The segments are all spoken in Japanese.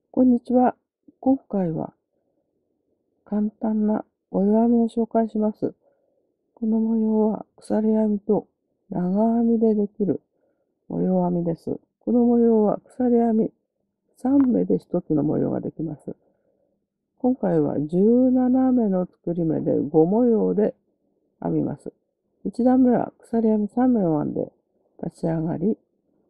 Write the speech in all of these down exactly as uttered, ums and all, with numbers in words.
こんにちは。今回は簡単な模様編みを紹介します。この模様は鎖編みと長編みでできる模様編みです。この模様は鎖編みさん目でひとつの模様ができます。今回はじゅうなな目の作り目でご模様で編みます。いち段目は鎖編みさん目を編んで立ち上がり、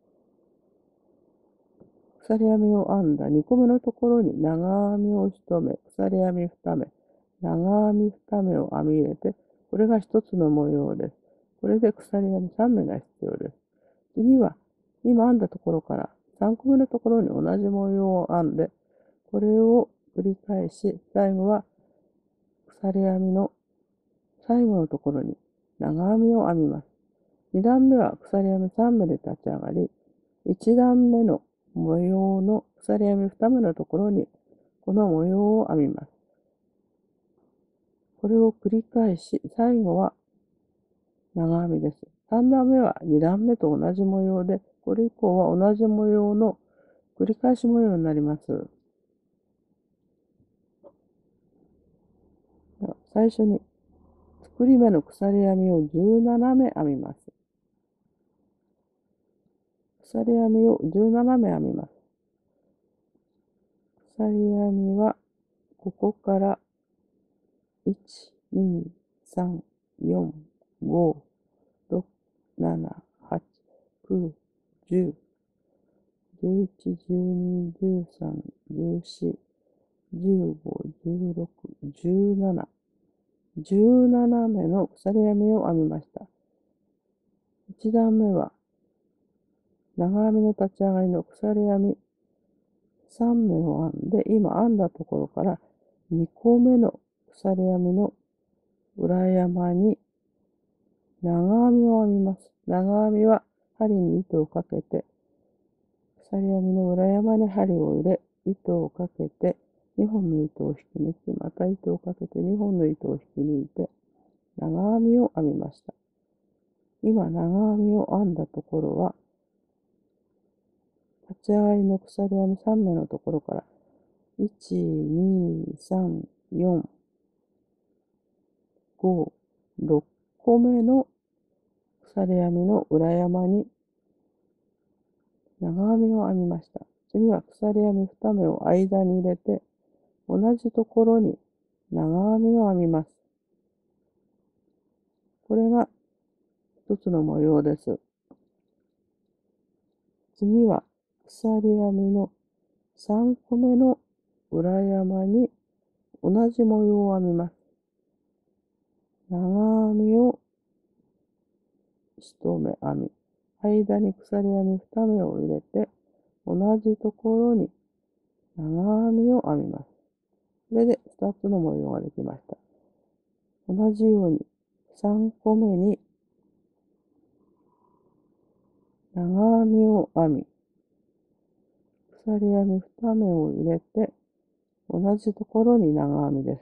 鎖編みを編んだにこめのところに長編みをいち目、鎖編みに目、長編みに目を編み入れて、これがひとつの模様です。これで鎖編みさん目が必要です。次は、今編んだところからさんこめのところに同じ模様を編んで、これを繰り返し、最後は鎖編みの最後のところに長編みを編みます。に段目は鎖編みさん目で立ち上がり、いち段目の模様の鎖編みに目のところにこの模様を編みます。これを繰り返し、最後は長編みです。さん段目はに段目と同じ模様で、これ以降は同じ模様の繰り返し模様になります。では最初に作り目の鎖編みをじゅうなな目編みます。鎖編みをじゅうなな目編みます。鎖編みはここからいち、に、さん、よん、ご、ろく、なな、はち、きゅう、じゅう、じゅういち、じゅうに、じゅうさん、じゅうよん、じゅうご、じゅうろく、じゅうなな、じゅうなな目の鎖編みを編みました。いち段目は長編みの立ち上がりの鎖編みさん目を編んで、今編んだところからにこめの鎖編みの裏山に長編みを編みます。長編みは針に糸をかけて、鎖編みの裏山に針を入れ、糸をかけて、にほんの糸を引き抜き、また糸をかけてにほんの糸を引き抜いて、長編みを編みました。今、長編みを編んだところは、立ち上がりの鎖編みさん目のところから、いち、に、さん、よん、ご、ろっこめの鎖編みの裏山に長編みを編みました。次は鎖編みに目を間に入れて、同じところに長編みを編みます。これが一つの模様です。次は鎖編みのさんこめの裏山に同じ模様を編みます。長編みをいち目編み、間に鎖編みに目を入れて、同じところに長編みを編みます。これでふたつの模様ができました。同じようにさんこめに長編みを編み、鎖編みに目を入れて、同じところに長編みです。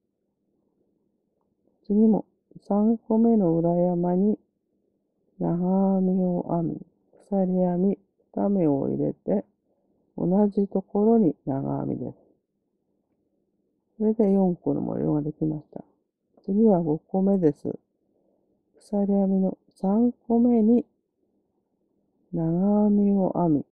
次もさんこめの裏山に長編みを編み、鎖編みに目を入れて、同じところに長編みです。これでよんこの模様ができました。次はごこめです。鎖編みのさんこめに長編みを編み、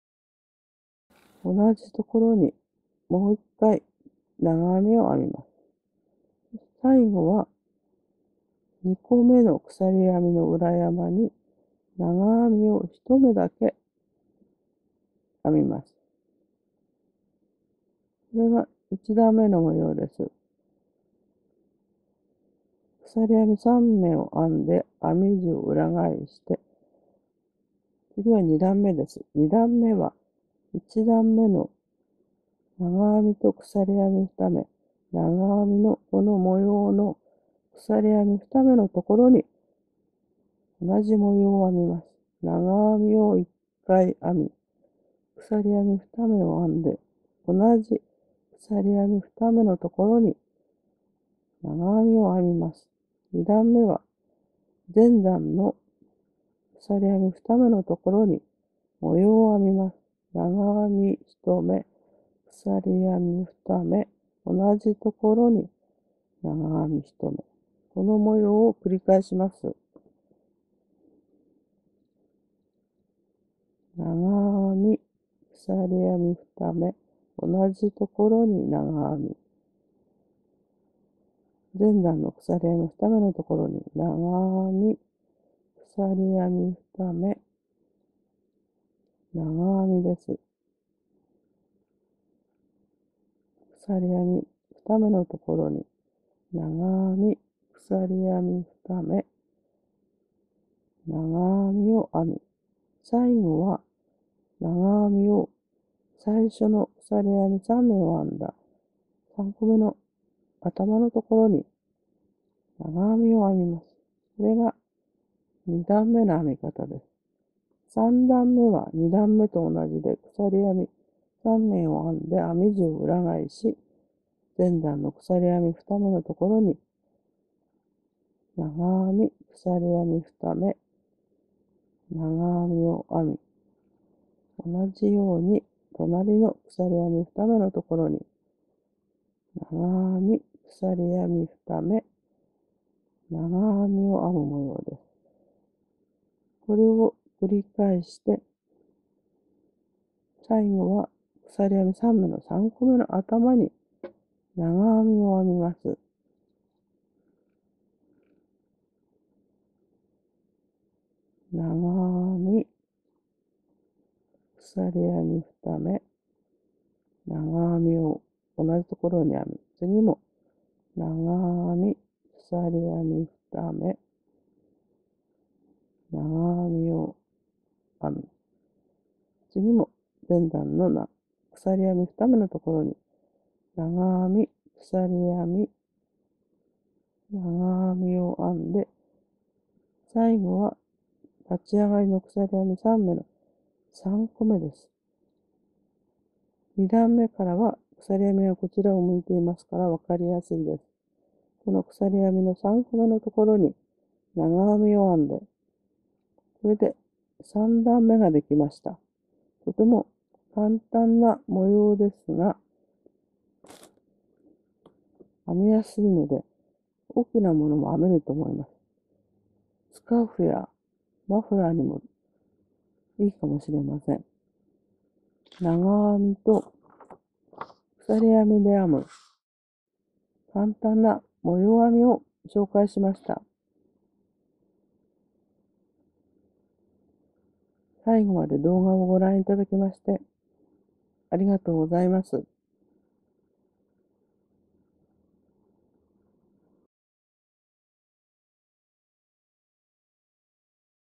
同じところにもう一回長編みを編みます。最後はにこめの鎖編みの裏山に長編みをいち目だけ編みます。これがいち段目の模様です。鎖編みさん目を編んで編み地を裏返して、次はに段目です。に段目はいち段目の長編みと鎖編みに目、長編みのこの模様の鎖編みに目のところに同じ模様を編みます。長編みをいっかい編み、鎖編みに目を編んで、同じ鎖編みに目のところに長編みを編みます。に段目は前段の鎖編みに目のところに模様を編みます。長編みいち目、 鎖編み二目、同じところに長編み一目。この模様を繰り返します。長編み、鎖編み二目、同じところに長編み。前段の鎖編み二目のところに長編み、鎖編み二目、長編みです。鎖編み二目のところに長編み、鎖編み二目、長編みを編み、最後は長編みを最初の鎖編み三目を編んだ三個目の頭のところに長編みを編みます。これが二段目の編み方です。三段目は二段目と同じで鎖編み三目を編んで編み地を裏返し、前段の鎖編み二目のところに長編み、鎖編み二目、長編みを編み、同じように隣の鎖編み二目のところに長編み、鎖編み二目、長編みを編む模様です。これを繰り返して、最後は鎖編み三目の三個目の頭に長編みを編みます。長編み、鎖編み二目、長編みを同じところに編み、次も長編み、鎖編み二目、長編みを編み、次も前段のな鎖編み二目のところに長編み、鎖編み、長編みを編んで、最後は立ち上がりの鎖編み三目の三個目です。二段目からは鎖編みはこちらを向いていますから分かりやすいです。この鎖編みの三個目のところに長編みを編んで、これで三段目ができました。とても簡単な模様ですが、編みやすいので、大きなものも編めると思います。スカーフやマフラーにもいいかもしれません。長編みと鎖編みで編む簡単な模様編みを紹介しました。最後まで動画をご覧いただきましてありがとうございます。